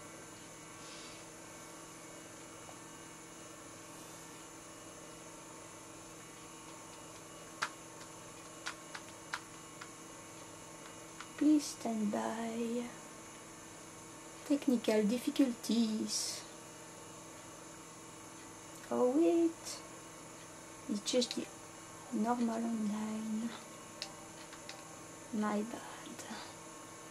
Please stand by. Technical difficulties. Oh wait, it's just the normal online. My bad.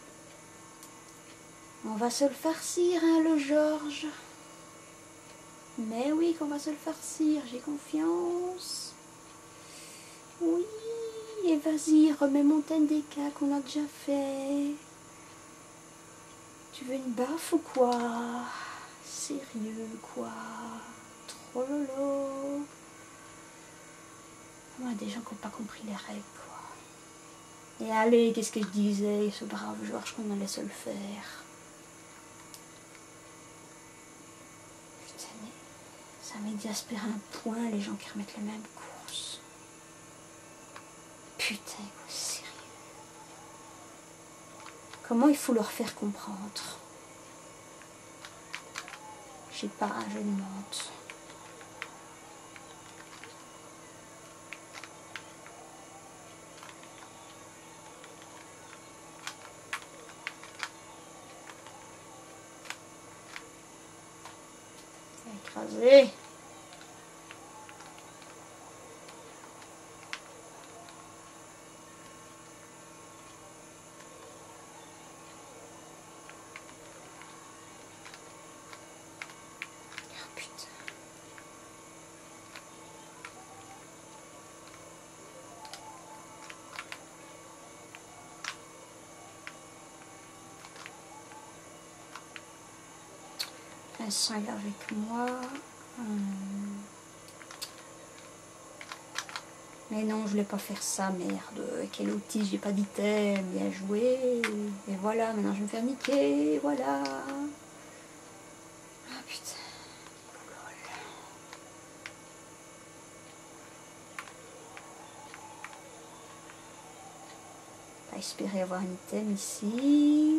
On va se le farcir, hein, le Georges. Mais oui, qu'on va se le farcir, j'ai confiance. Oui, et vas-y, remets mon T N D K qu'on a déjà fait. Tu veux une baffe ou quoi? Sérieux, quoi? Trop lolo. Moi, des gens qui n'ont pas compris les règles, quoi. Et allez, qu'est-ce que je disais, ce brave Georges qu'on allait se le faire. Putain, mais ça m'exaspère un point, les gens qui remettent les mêmes courses. Putain, sérieux. Comment il faut leur faire comprendre? J'ai pas un jeu de monte. Écrasé. Oh putain. Vincent est avec moi. Hum. Mais non, je voulais pas faire ça, merde. Quel outil, j'ai pas d'item, bien joué. Et voilà, maintenant je vais me faire niquer, voilà. Ah putain. Pas espérer avoir un item ici.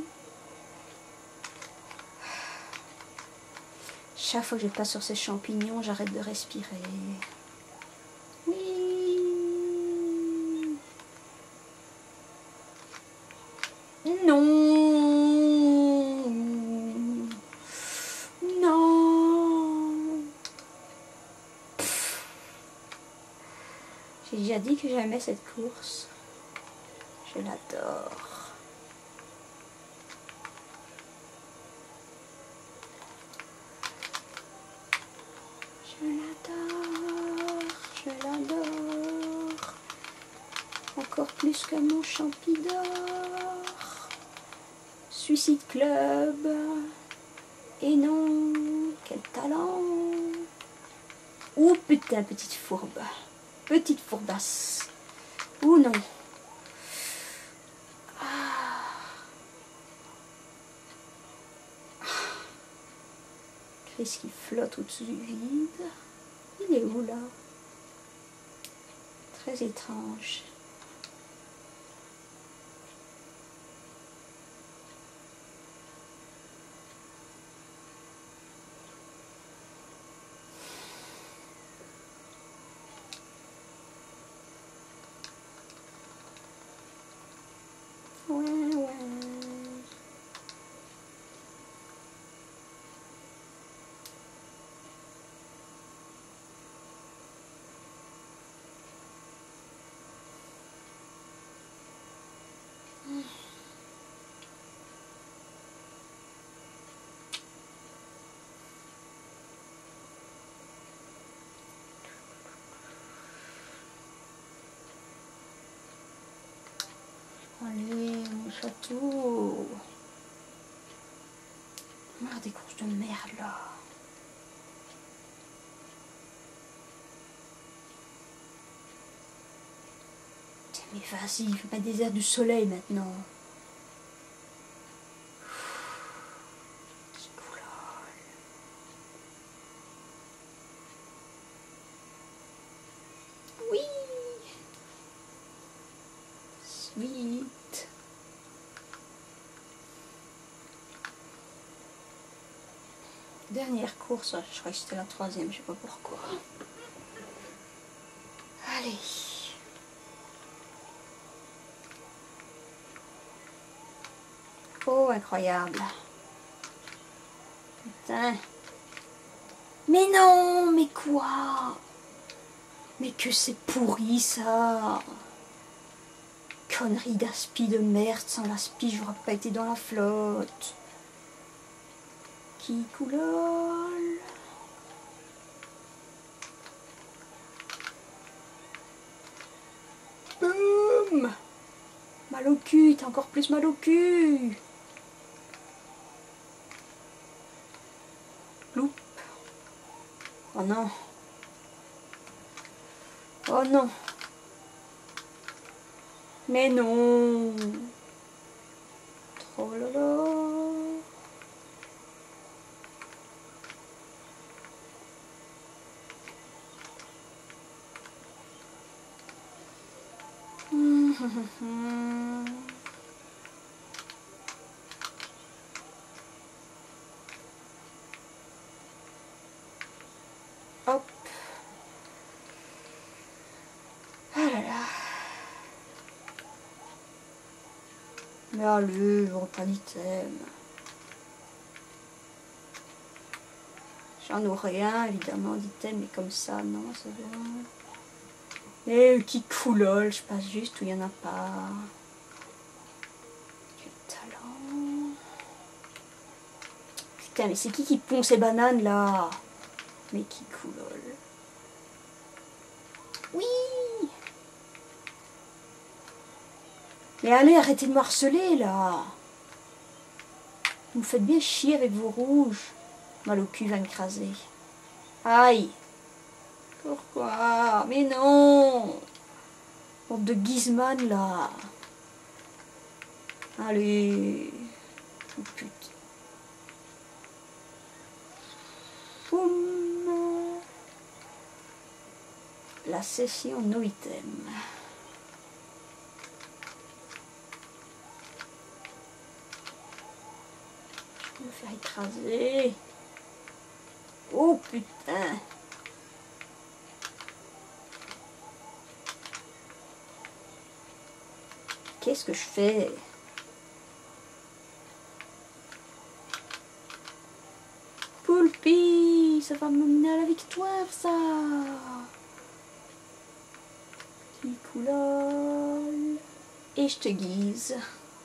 Chaque fois que je passe sur ces champignons, j'arrête de respirer. Oui. Non. Non. J'ai déjà dit que j'aimais cette course. Je l'adore. Je l'adore. Je l'adore. Encore plus que mon champidor. Suicide Club. Et non, quel talent. Ouh putain, petite fourbe. Petite fourbasse. Ouh non. Ah. Chris qui flotte au-dessus du vide. Il est où là? Très étrange. Ouais, ouais. Allez, mon château. Marre des courses de merde là. Mais vas-y, il faut pas des airs du soleil maintenant. Qui coulole. Oui. Sweet. Dernière course, je crois que c'était la troisième, je sais pas pourquoi. Allez. Oh, incroyable. Putain. Mais non, mais quoi? Mais que c'est pourri ça. Connerie d'aspi de merde, sans l'aspi, j'aurais pas été dans la flotte. Qui coulole. Mal au cul, t'as encore plus mal au cul. Loupe. Oh non. Oh non. Mais non. Trop lolo. Hum, hum, hum. Hop. Ah là là. Mais allez, on pas d'item. J'en aurais un, évidemment, d'item, mais comme ça, non, c'est bon. Et qui coulole, je passe juste où il n'y en a pas. Quel talent. Putain, mais c'est qui qui pond ces bananes là? Mais qui coulole. Oui. Mais allez, arrêtez de me harceler là. Vous me faites bien chier avec vos rouges. Mal au cul va m'écraser. Aïe. Pourquoi? Mais non. Bande de Gizman là. Allez. Oh putain. Boum. La session no item. Je vais me faire écraser. Oh putain. Qu'est-ce que je fais? Poulpi, ça va me mener à la victoire, ça. Petit coulol. Et je te guise.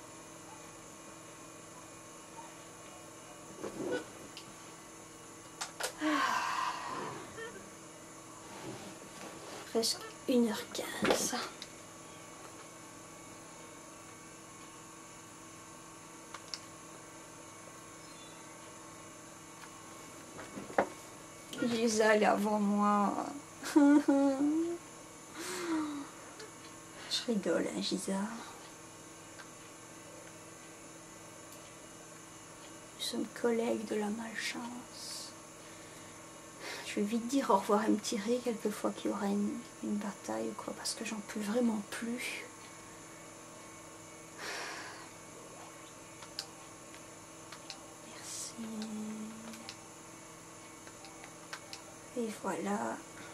Ah. Presque une heure quinze. Gisa, elle est avant moi. Je rigole, hein, Gisa. Nous sommes collègues de la malchance. Je vais vite dire au revoir et me tirer quelquefois qu'il y aura une, une bataille ou quoi, parce que j'en peux vraiment plus. Merci. Et voilà.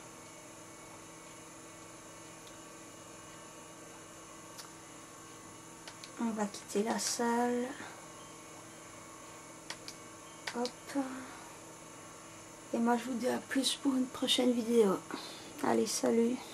On va quitter la salle. Hop. Et moi je vous dis à plus pour une prochaine vidéo. Allez, salut.